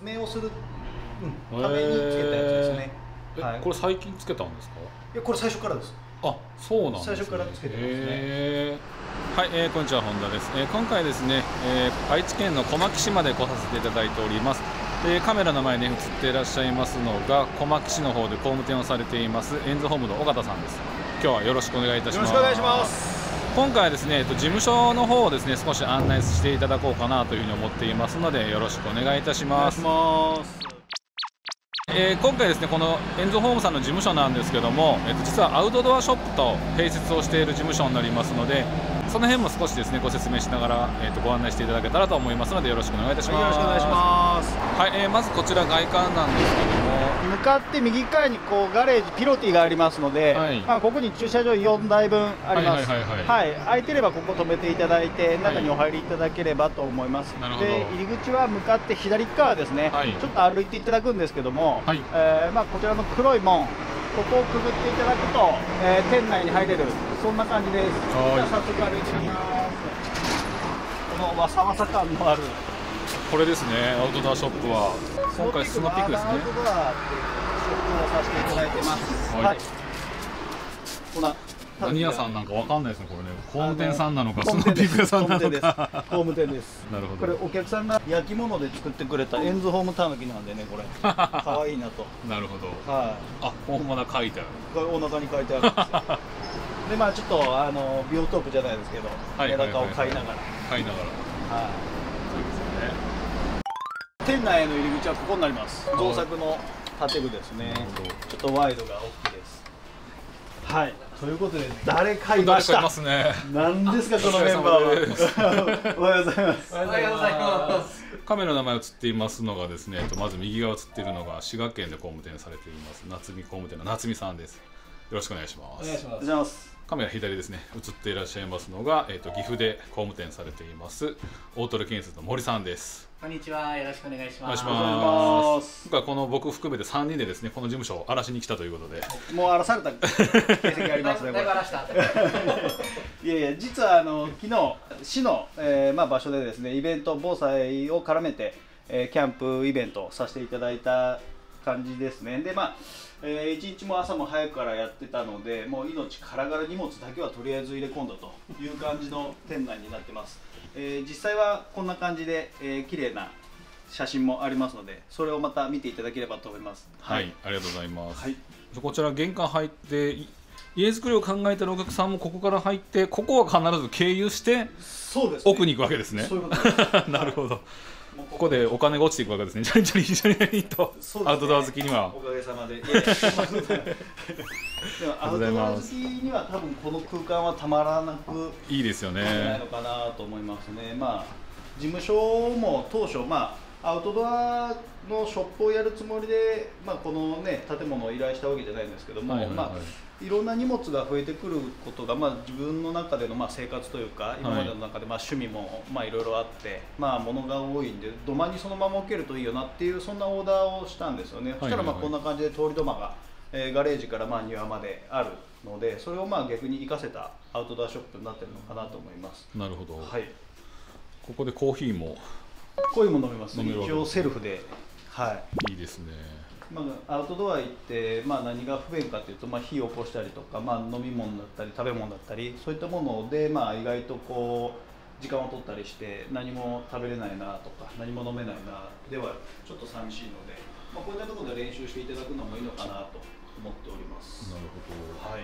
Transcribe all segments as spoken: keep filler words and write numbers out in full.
説明をする、うん、ためにつけたやつですね。 はい、これ最近つけたんですか？ いや、これ最初からです。 あ、そうなんですね。 最初からつけてますね。 はい、えー、こんにちは、本田です。えー、今回ですね、えー、愛知県の小牧市まで来させていただいております。えー、カメラの前に映っていらっしゃいますのが小牧市の方で工務店をされていますエンズホームの尾形さんです。今日はよろしくお願いいたします。 よろしくお願いします。 今回はですね、事務所の方をですね少し案内していただこうかなというふうに思っていますのでよろしくお願いいたします。 お願いします。 えー、今回ですねこのエンズホームさんの事務所なんですけども、えー、と実はアウトドアショップと併設をしている事務所になりますので、その辺も少しですねご説明しながら、えー、とご案内していただけたらと思いますのでよろしくお願いいたします。 よろしくお願いします。 はい、えー、まずこちら外観なんですけども、 向かって右側にこうガレージピロティがありますので、はい、まあここに駐車場よんだいぶんあります。はい、空いてればここ止めていただいて中にお入りいただければと思います。はい、で入り口は向かって左側ですね、はい、ちょっと歩いていただくんですけども、はい、えー、まあこちらの黒い門、ここをくぐっていただくと、えー、店内に入れる、そんな感じです。じゃあ早速歩いてみます。このわさわさ感のあるこれですね、アウトドアショップは今回スノーピークですね。 アウトドアっていうショップをさせていただいてます。はい、はい、こんな何屋さんなんかわかんないですね、これね。工務店さんなのか、スノーピーク屋さんなのか。 工務店です。 なるほど。 これお客さんが焼き物で作ってくれたエンズホームたぬきなんでね、これ可愛いなと。 なるほど。 はい。 あ、本物書いてある。 お腹に書いてあるんですよ。で、まあちょっとあのビオトープじゃないですけど、メダカを飼いながら。 飼いながら。はい。そうですね。 店内への入り口はここになります。造作の建具ですね。ちょっとワイドが大きいです。はい。ということで誰かいました。 誰かいますね。 何ですかこのメンバーは。おはようございます。 おはようございます。 カメラの名前映っていますのがですね、まず右側映っているのが滋賀県で工務店されています夏見工務店の夏見さんです。よろしくお願いします。 お願いします。 カメラ左ですね、映っていらっしゃいますのが、えー、と岐阜で工務店されています大鳥建設の森さんです。 こんにちは、よろしくお願いします。 お願いします。今回この僕含めてさんにんでですね、この事務所を荒らしに来たということで。 もう荒らされた形跡ありますね。 だいぶ荒らした。 いやいや、実はあの昨日市の、えーまあ、場所でですね、イベント防災を絡めて、えー、キャンプイベントをさせていただいた感じですね。で、まあえー、一日も朝も早くからやってたので、もう命からがら荷物だけはとりあえず入れ込んだという感じの店内になってます。えー、実際はこんな感じで、えー、綺麗な写真もありますので、それをまた見ていただければと思います。 はい、はい、ありがとうございます。 はい、 こちら玄関入って家作りを考えているお客さんもここから入って、ここは必ず経由して奥に行くわけですね。 そういうことです。 なるほど。ここでお金が落ちていくわけですね。じゃりじゃりじゃりじゃりと、アウトドア好きには。 おかげさまで。でもアウトドア好きには多分この空間はたまらなくいいですよね。 ないのかなと思いますね。まあ事務所も当初まあアウトドアのショップをやるつもりで、まあこのね建物を依頼したわけじゃないんですけども、まあいろんな荷物が増えてくることが、まあ、自分の中でのまあ生活というか今までの中でまあ趣味もまあいろいろあって、まあ物が多いんで土間にそのまま置けるといいよなっていうそんなオーダーをしたんですよね。そしたらまあこんな感じで通り土間が、えー、ガレージからまあ庭まであるので、それをまあ逆に生かせたアウトドアショップになってるのかなと思います。 なるほど。 はい。 ここでコーヒーもコーヒーも飲めます。一応セルフで、はい。 いいですね。 まあ、アウトドア行って、まあ、何が不便かというと、まあ、火を起こしたりとか、まあ、飲み物だったり食べ物だったりそういったもので、まあ、意外とこう時間を取ったりして何も食べれないなとか何も飲めないなではちょっと寂しいので、まあ、こういったところで練習していただくのもいいのかなと思っております。 なるほど。 はい。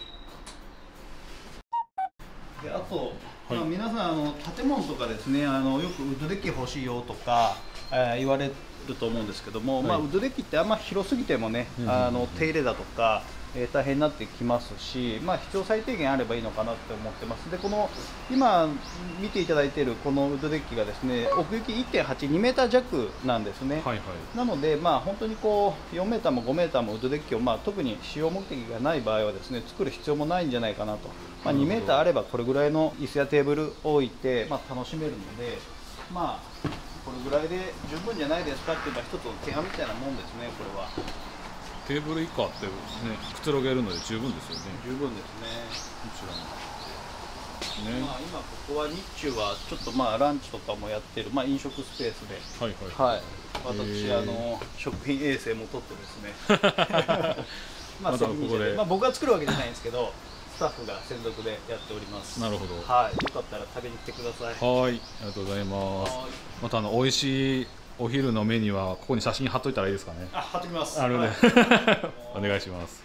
であと、はい、まあ、皆さんあの建物とかですね、あのよくウッドデッキ欲しいよとか、えー、言われると思うんですけども、はい、まあ、ウッドデッキってあんま広すぎてもね、うん、あの手入れだとか、えー、大変になってきますし、まあ、必要最低限あればいいのかなって思ってます。でこの今見ていただいているこのウッドデッキがですね奥行き いってんはち、にメーター弱なんですね。はいはい、なので、まあ、本当にこうよんメーターもごメーターもウッドデッキを、まあ、特に使用目的がない場合はですね作る必要もないんじゃないかなと。まあ、にメーターあればこれぐらいの椅子やテーブルを置いて、まあ、楽しめるので、まあ、これぐらいで十分じゃないですかっていうのは一つの提案みたいなもんですね。これはテーブル以下ってねくつろげるので十分ですよね。 十分ですね。 もちろんね、まあ今ここは日中はちょっとまあランチとかもやってる、まあ、飲食スペースで、はいはい、はい、 私あの食品衛生もとってですねまあ責任者で、まあ、僕が作るわけじゃないんですけどスタッフが専属でやっております。 なるほど。 はい、よかったら食べに来てください。 はい、ありがとうございます。またあの美味しいお昼のメニューはここに写真貼っといたらいいですかね。 あ、貼っときます。 なるほど。お願いします。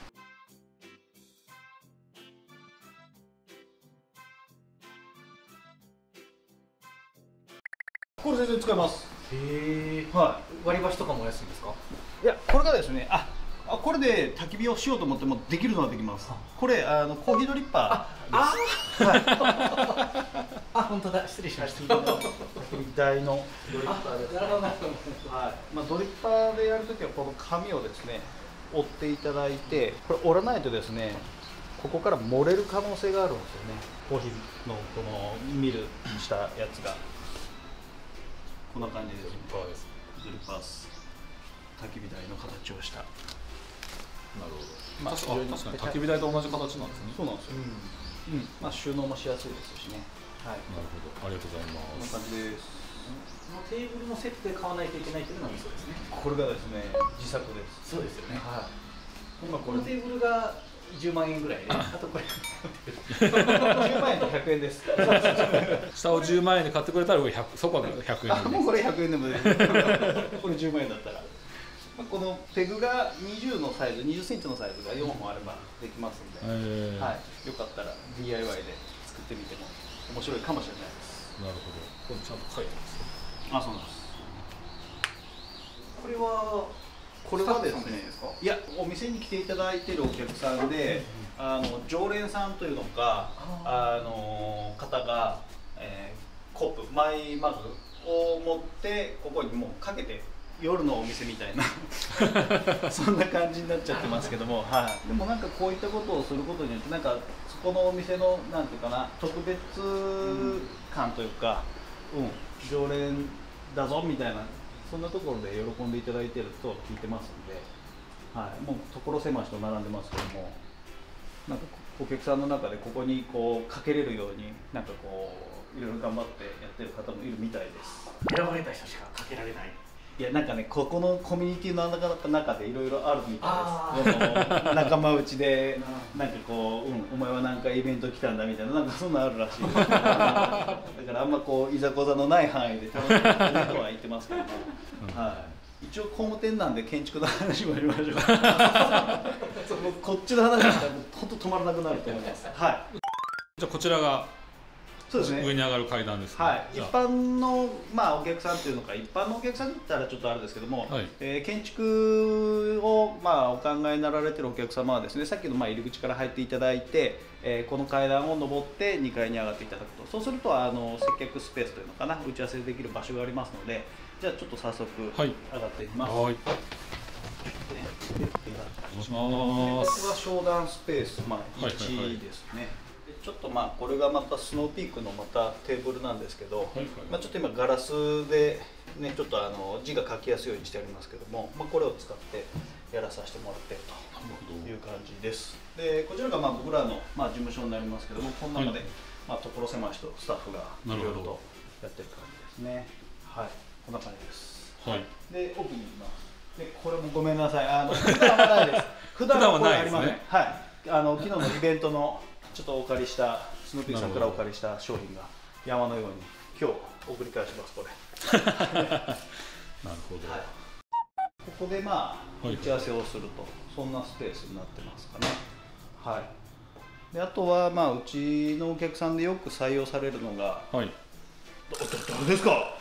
これ全然使えます。 へえ。 はい。 割り箸とかも安いんですか？ いや、これがですね、あ、あこれで焚き火をしようと思ってもできるのはできます。これあのコーヒードリッパーです。はい。 あ、本当だ。失礼しました。 焚き火台のドリッパーです。 なるほどなるほど。 はい。まあドリッパーでやるときはこの紙をですね、折っていただいて、これ折らないとですね、ここから漏れる可能性があるんですよね。コーヒーのこのミルしたやつが。こんな感じです。ドリッパーです。ドリッパーです。焚き火台の形をした。 なるほど。まあ、確かに焚き火台と同じ形なんですね。 そうなんですよ。うん。うん、まあ収納もしやすいですしね。はい。 なるほど。ありがとうございます。 こんな感じです。 このテーブルのセットで買わないといけないというのがミソですね。 これがですね、自作です。 そうですよね。 はい。 今このテーブルがじゅうまんえんぐらいで、あとこれじゅうまんえんとひゃくえんです。 下をじゅうまんえんで買ってくれたら上ひゃく、そこはひゃくえんで。 もうこれひゃくえんでもこれじゅうまんえんだったら。このペグがにじゅうのサイズ、にじゅっセンチのサイズがよんほんあればできますんで、えーはい、よかったら ディーアイワイ で作ってみても面白いかもしれないです。 なるほど。これちゃんと書いてます。 あ、そうなんです。これはこれはですね、いやお店に来ていただいているお客さんで、あの常連さんというのかあの方が、えー、コップマイマグを持ってここにもうかけて。夜のお店みたいなそんな感じになっちゃってますけども、はい、でもなんかこういったことをすることによってなんかそこのお店のなんていうかな特別感というか、うん、常連だぞみたいなそんなところで喜んでいただいてると聞いてますんで、はい、もう所狭しと並んでますけどもなんかお客さんの中でここにこうかけれるようになんかこういろいろ頑張ってやってる方もいるみたいです。 選ばれた人しかかけられない。 いやなんかねここのコミュニティの中でいろいろあるみたいです。仲間内でなんかこう、うん、お前は何かイベント来たんだみたいななんかそんなあるらしい。だからあんまこういざこざのない範囲で楽しんでるとは言ってますけども、はい。一応工務店なんで建築の話もやりましょう。こっちの話したら本当止まらなくなると思います。はい。 じゃあこちらが。 そうですね、 上に上がる階段ですね。 はい、一般の、まあ、お客さんというのか一般のお客さんだったらちょっとあれですけども、はい、えー、建築を、まあ、お考えになられているお客様はですねさっきの、まあ、入り口から入っていただいて、えー、この階段を上ってにかいに上がっていただくとそうするとあの接客スペースというのかな打ち合わせできる場所がありますのでじゃあちょっと早速上がっていきます。はい、 お願いします。 ここが商談スペース、まあ、いちですね。ちょっとまあこれがまたスノーピークのまたテーブルなんですけど、まあちょっと今ガラスでねちょっとあの字が書きやすいようにしてありますけども、まあこれを使ってやらさせてもらっているという感じです。でこちらがまあ僕らのまあ事務所になりますけども、この中でまあ所狭しとスタッフがいろいろとやってる感じですね。はい、こんな感じです。はい。で奥に行きます。でこれもごめんなさい、あの普段はないです。普段はこれありません。はい。あの昨日のイベントのちょっとお借りしたスノーピーさんからお借りした商品が山のように今日送り返しますこれ。なるほど。はい、ここでまあ打ち合わせをするとそんなスペースになってますかね。はい。であとはまあうちのお客さんでよく採用されるのが、はい。誰ですか？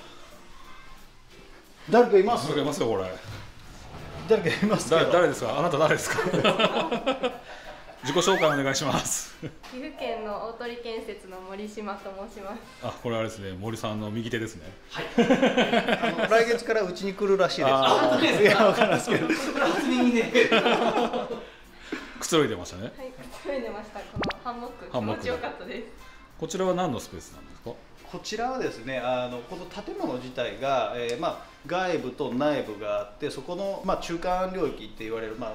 誰かいます？ 誰かいますよこれ。 誰かいますか？ 誰ですか？あなた誰ですか？自己紹介お願いします。 岐阜県の大鳥建設の森島と申します。 あ、これあれですね、森さんの右手ですね。 はい。あの来月からうちに来るらしいです。あ、いやわからないですけど。初耳で。 くつろいでましたね。 はい、くつろいでました。このハンモック気持ちよかったです。 こちらは何のスペースなんですか？ こちらはですね、あのこの建物自体が、えー、まあ外部と内部があって、そこのまあ中間領域って言われるまあ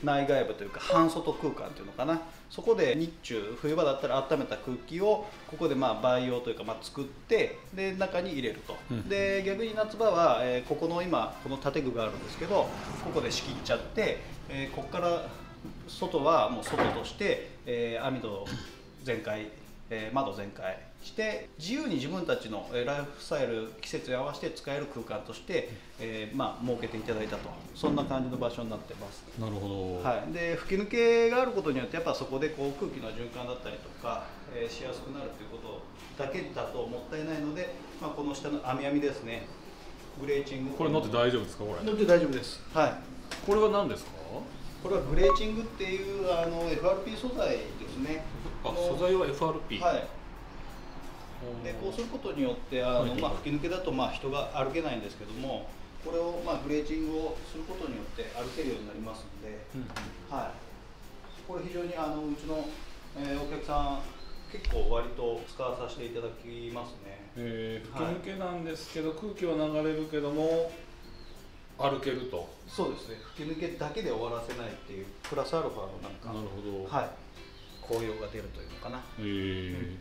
内外部というか半外空間っていうのかな、そこで日中冬場だったら温めた空気をここでまあ培養というかまあ作ってで中に入れると、うん、で逆に夏場は、えー、ここの今この建具があるんですけどここで仕切っちゃって、えー、ここから外はもう外として、えー、網戸全開、えー、窓全開して自由に自分たちのライフスタイル季節に合わせて使える空間として、えー、まあ設けていただいたと、そんな感じの場所になってます。 なるほど、 はい、で吹き抜けがあることによってやっぱそこでこう空気の循環だったりとか、えー、しやすくなるということだけだともったいないので、まあ、この下の網網ですね、グレーチング、 これ乗って大丈夫ですか？これ乗って大丈夫です。はい、 これは何ですか？ これはグレーチングっていうあの エフアールピー 素材ですね。 あ、素材は エフアールピー。 はい。でこうすることによってあの、まあ、吹き抜けだとまあ人が歩けないんですけども、これをまあグレーチングをすることによって歩けるようになりますので、うん、はい、これ非常にあのうちの、えー、お客さん結構割と使わさせていただきますね。 えー、吹き抜けなんですけど、はい、空気は流れるけども歩けると。 そうですね、吹き抜けだけで終わらせないっていうプラスアルファのなんか、 なるほど、 はい、紅葉が出るというのかな。 えーうん、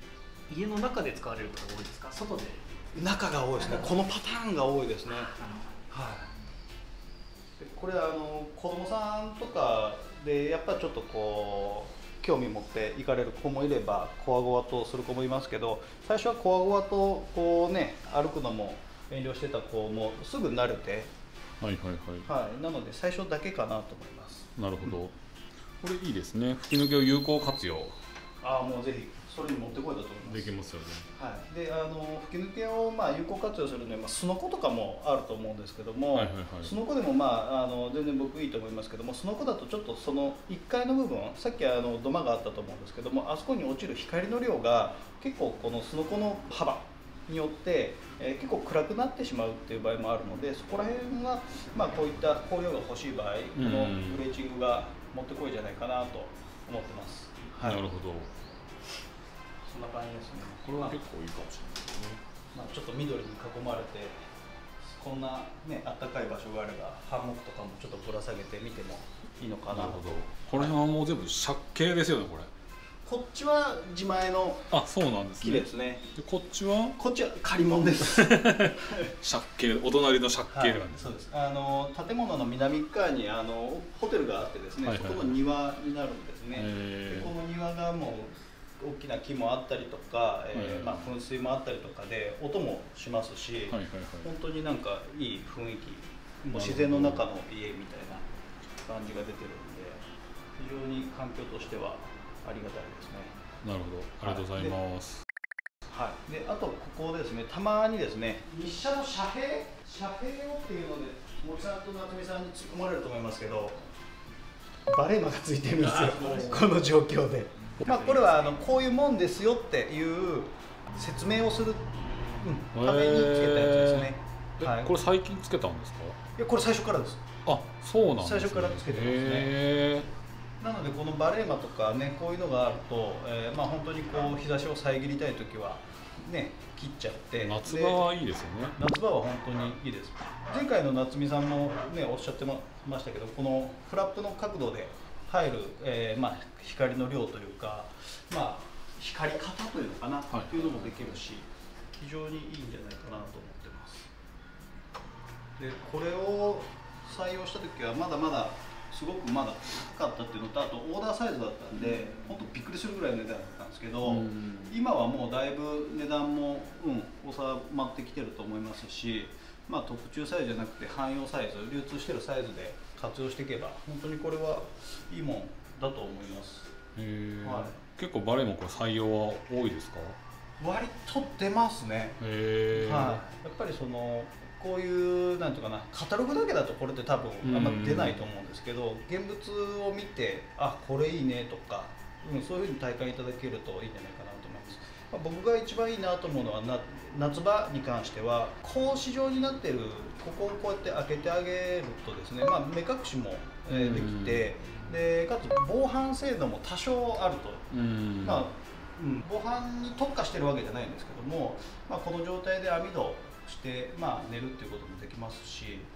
家の中で使われることが多いですか？外で？ 中が多いですね。このパターンが多いですね。はい。でこれあの子供さんとかでやっぱちょっとこう興味持って行かれる子もいればコワゴワとする子もいますけど、最初はコワゴワとこうね歩くのも遠慮してた子もすぐ慣れて、 はいはいはい。 はい。なので最初だけかなと思います。 なるほど。うん、これいいですね。吹き抜けを有効活用。 ああ、もうぜひ。それに持ってこいだと思います。 できますよね。 はい。で、あの吹き抜けをまあ有効活用するのに、まあすのことかもあると思うんですけども、すのこでもまああの全然僕いいと思いますけども、すのこだとちょっとそのいっかいの部分、さっきあの土間があったと思うんですけども、あそこに落ちる光の量が結構このすのこの幅によって、えー、結構暗くなってしまうっていう場合もあるので、そこら辺がまあこういった光量が欲しい場合、このグレーチングが持ってこいじゃないかなと思ってます。 はい、なるほど。 そんな感じですね。 これは結構いいかもしれないですね。 まあ、ちょっと緑に囲まれてこんなねあったかい場所があればハンモックとかもちょっとぶら下げてみてもいいのかな。 なるほど。これはもう全部借景ですよね、これ。 こっちは自前のあ、そうなんですね。 木ですね。 でこっちはこっちは借り物です。 借景、お隣の借景なんです、 はい、そうです。あの建物の南側にあのホテルがあってですね、はいはいはい、そこの庭になるんですね。でこの庭がもう大きな木もあったりとか、えーまあ、噴水もあったりとかで音もしますし、はいはいはい、本当になんかいい雰囲気、もう自然の中の家みたいな感じが出てるんで、非常に環境としてはありがたいですね。 なるほど、ありがとうございます。 はい、であとここですね、たまにですね、日射の遮蔽遮蔽をっていうので森さんと夏美さんに突っ込まれると思いますけど、バレーマがついてるんですよ、この状況で。まあこれはあのこういうもんですよっていう説明をする、うん、ためにつけたやつですね。 はい、これ最近つけたんですか？ いや、これ最初からです。 あ、そうなんですね。 最初からつけてますね。なのでこのバレーマとかね、こういうのがあると、えー、まあ本当にこう日差しを遮りたいときはね切っちゃって、 夏場はいいですよね。 夏場は本当にいいです。前回の夏美さんもねおっしゃってましたけど、このフラップの角度で入る、えーまあ、光の量というか、まあ、光り方というのかな、はい、っていうのもできるし、非常にいいんじゃないかなと思ってます。でこれを採用した時はまだまだすごくまだ高かったっていうのと、あとオーダーサイズだったんで本当びっくりするぐらいの値段だったんですけど、今はもうだいぶ値段も、うん、収まってきてると思いますし、まあ、特注サイズじゃなくて汎用サイズ、流通してるサイズで活用していけば本当にこれはいいもんだと思います。 へ、はい、結構バレーもこれ採用は多いですか？ 割と出ますね。 へ、 はい、やっぱりそのこういうなんていうかな、カタログだけだとこれって多分あんま出ないと思うんですけど、現物を見てあこれいいねとか、うん、そういうふうに体感いただけるといいんじゃないかなと思います。まあ、僕が一番いいなと思うのはな夏場に関しては格子状になってるここをこうやって開けてあげるとですね、まあ、目隠しも、えー、できて、でかつ防犯性能も多少あると、まあうん、防犯に特化してるわけじゃないんですけども、まあ、この状態で網戸して、まあ、寝るっていうこともできますし、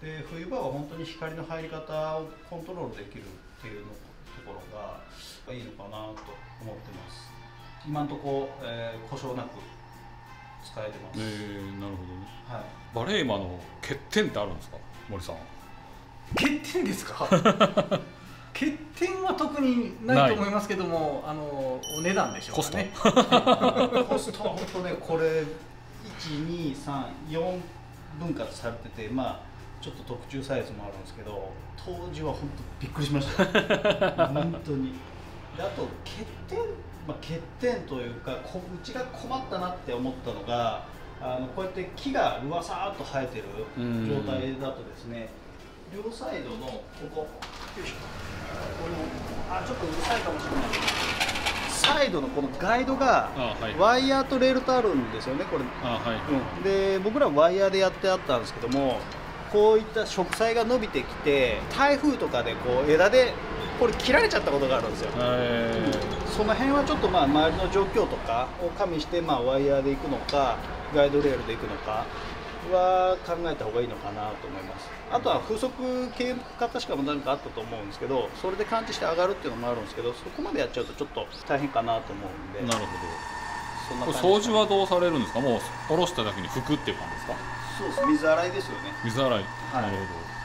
で冬場は本当に光の入り方をコントロールできるっていうのところがいいのかなと思ってます。今のところ、えー、故障なく使えてます。 えー、なるほどね。 はい、 バレーマの欠点ってあるんですか、森さん。 欠点ですか？欠点は特にないと思いますけども、あのお値段でしょうかね。 コストは本当ね、これいち、に、さん、よん分割されてて、まあちょっと特注サイズもあるんですけど、当時は本当びっくりしました。本当に。であと欠点、まあ、欠点というか、こうちが困ったなって思ったのが、あのこうやって木がうわさーっと生えてる状態だとですね、両サイドのここ、よいしょ、このあちょっとうるさいかもしれないけど、サイドのこのガイドがワイヤーとレールとあるんですよね、これ。 あ、はい、 うん、で僕らワイヤーでやってあったんですけども、こういった植栽が伸びてきて、台風とかでこう枝でこれ切られちゃったことがあるんですよ。 えー、その辺はちょっとまあ周りの状況とかを加味して、まあワイヤーで行くのかガイドレールで行くのかは考えた方がいいのかなと思います。あとは風速計確かも何かあったと思うんですけど、それで感知して上がるっていうのもあるんですけど、そこまでやっちゃうとちょっと大変かなと思うんで。なるほど。 そんな感じですかね。掃除はどうされるんですか？もう下ろしただけに拭くっていう感じですか？ そうです、水洗いですよね。 水洗い、はい、なるほど。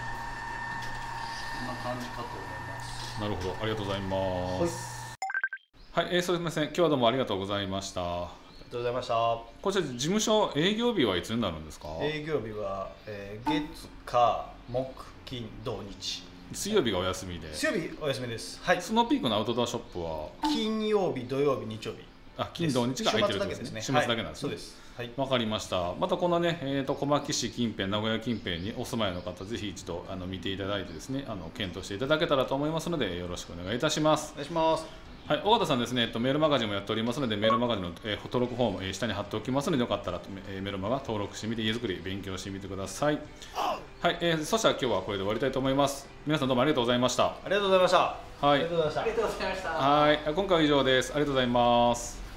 そんな感じかと思います。 なるほど、ありがとうございます。はい、はい、えー、すみません、今日はどうもありがとうございました。 ありがとうございました。 こちら事務所営業日はいつになるんですか？ 営業日は、えー、月火木金土日。 水曜日がお休みで。 水曜日お休みです。はい。 スノーピークのアウトドアショップは金曜日、土曜日、日曜日。 あ、金土日が空いてるんですね。週末だけなんですね。 そうです。はい。 わかりました。またこのね、えっと小牧市近辺、名古屋近辺にお住まいの方、ぜひ一度あの見ていただいてですね、あの検討していただけたらと思いますので、よろしくお願いいたします。 お願いします。 はい、尾形さんですね、えっと、メールマガジンもやっておりますので、メールマガジンの、えー、登録フォーム、えー、下に貼っておきますので、よかったら、えー、メールマガ登録してみて、家づくり勉強してみてください。はい、えー、そしたら今日はこれで終わりたいと思います。皆さんどうもありがとうございました。 ありがとうございました。 はい、 ありがとうございました。 はい、今回は以上です。ありがとうございます。